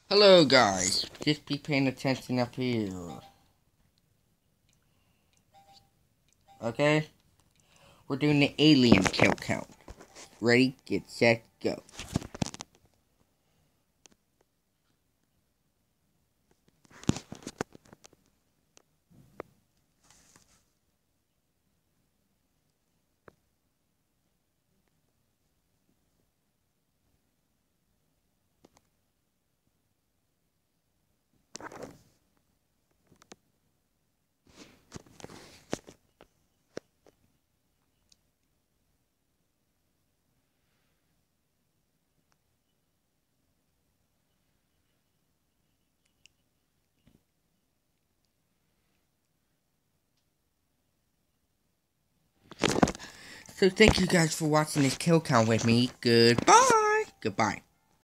Hello guys, just be paying attention up here. Okay? We're doing the alien kill count. Ready, get set, go. So thank you guys for watching this kill count with me. Goodbye. Goodbye.